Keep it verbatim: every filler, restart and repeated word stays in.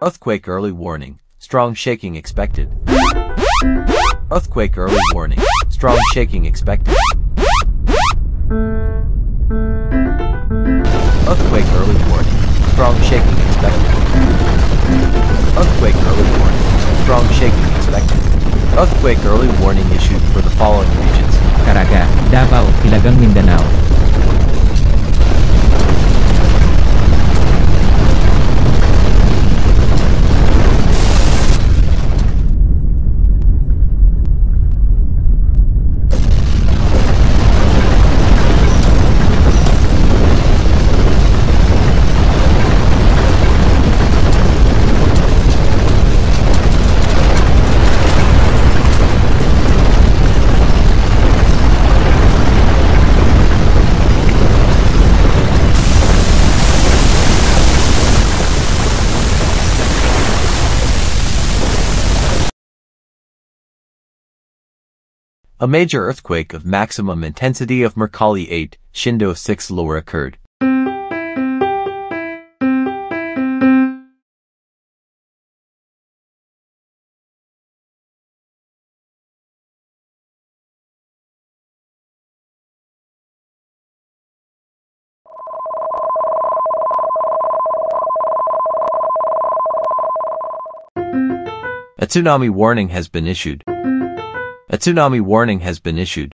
Earthquake early warning. Strong shaking expected. Earthquake early warning. Strong shaking expected. Earthquake early warning. Strong shaking expected. Earthquake early warning. Strong shaking expected. Earthquake early warning issued for the following regions: Caraga, Davao, Hilagang Mindanao. A major earthquake of maximum intensity of Mercalli eight, Shindo six lower occurred. A tsunami warning has been issued. A tsunami warning has been issued.